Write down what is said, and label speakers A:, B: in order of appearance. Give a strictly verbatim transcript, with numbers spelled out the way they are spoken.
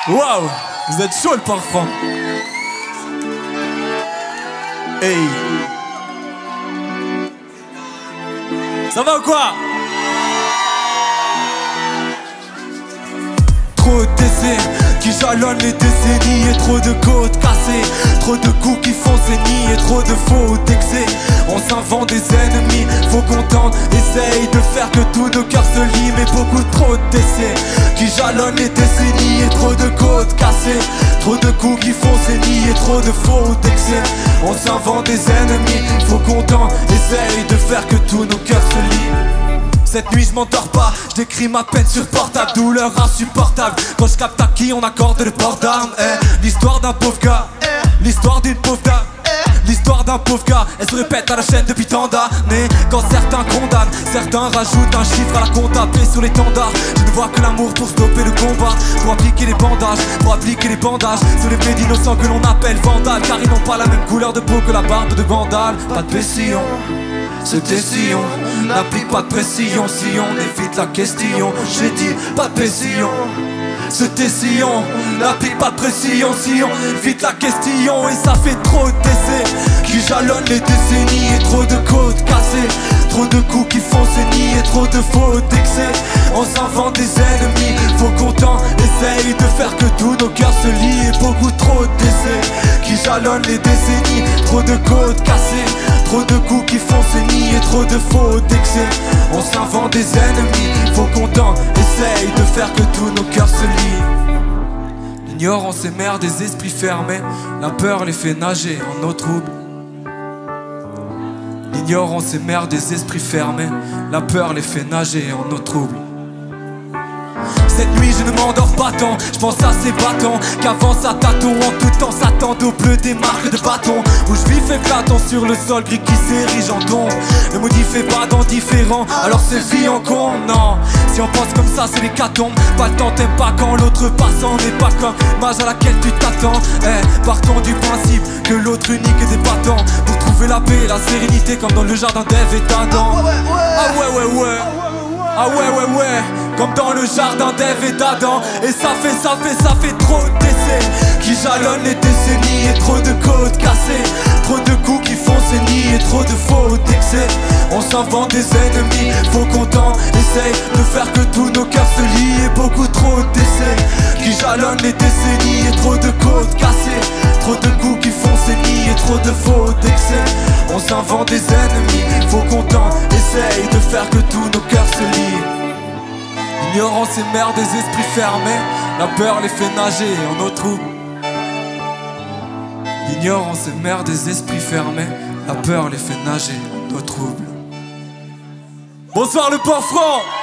A: Waouh, vous êtes chaud le port franc. Hey. Ça va ou quoi? Trop d'essais qui jalonnent les décennies et trop de côtes cassées, trop de coups qui font saigner et trop de faux d'excès. On s'invente des ennemis, faut qu'on tente, essaye de faire que tous nos cœurs se lient, mais beaucoup trop d'essais qui jalonnent les décennies et trop de côtes cassées, trop de coups qui font saigner et trop de faux d'excès. On s'invente des ennemis, faut qu'on tente, essaye de faire que tous nos cœurs se lient. Cette nuit je m'endors pas, je décris ma peine sur portable, douleur insupportable. Quand je capte à qui on accorde le port d'armes, eh. L'histoire d'un pauvre gars, eh. L'histoire d'une pauvre dame, eh. L'histoire d'un pauvre gars, elle se répète à la chaîne depuis tant d'années. Quand certains condamnent, certains rajoutent un chiffre à la compte tapé sur l'étendard. Je ne vois que l'amour pour stopper le combat, pour appliquer les bandages, pour appliquer les bandages sur les plaies d'innocents que l'on appelle vandales, car ils n'ont pas la même couleur de peau que la barbe de Vandale. Pas de Bessillon, c'était si on n'applique pas de pression, si on évite la question. J'ai dit pas de pression, c'était si on n'applique pas de pression, si on évite la question. Et ça fait trop d'essais qui jalonnent les décennies et trop de côtes cassées, trop de coups qui font saigner et trop de faux d'excès. On s'invente des ennemis, faut qu'on tente, essaye de faire que tous nos cœurs se lient. Et beaucoup trop d'essais qui jalonnent les décennies, trop de côtes cassées, trop de coups qui font saigner et trop de faux d'excès. On s'invente des ennemis, faut qu'on tente, essaye de faire que tous nos cœurs se lient. L'ignorance est mère des esprits fermés, la peur les fait nager en eau trouble. L'ignorance est mère des esprits fermés, la peur les fait nager en eau trouble. Cette nuit je ne m'endors pas tant, je pense à ces bâtons qu'avance à tâtons, en tout temps s'attendent au bleu des marques de bâtons. Où je vis fait platon sur le sol gris qui s'érige en tombe. Le maudit fait pas d'indifférent, alors c'est vie en con. Non, si on pense comme ça c'est l'hécatombe. Pas le temps t'aimes pas quand l'autre passe, on n'est pas comme l'image à laquelle tu t'attends. Eh, partons du principe que l'autre unique est débattant pour trouver la paix et la sérénité comme dans le jardin d'Ève et d'Adam. Ah ouais ouais ouais, ah ouais ouais ouais, comme dans le jardin d'Ève et d'Adam. Et ça fait, ça fait, ça fait trop d'essais qui jalonnent les décennies et trop de côtes cassées, trop de coups qui font saigner et trop de faux d'excès. On s'invente des ennemis, faut qu'on tente, essaye de faire que tous nos cœurs se lient. Et beaucoup trop d'essais qui jalonnent les décennies et trop de côtes cassées, trop de coups qui font saigner et trop de faux d'excès. On s'invente des ennemis, faut qu'on tente, essaye de faire que tous nos cœurs se lient. L'ignorance est mère des esprits fermés, la peur les fait nager en eau trouble. L'ignorance est mère des esprits fermés, la peur les fait nager en eau trouble. Bonsoir le port franc.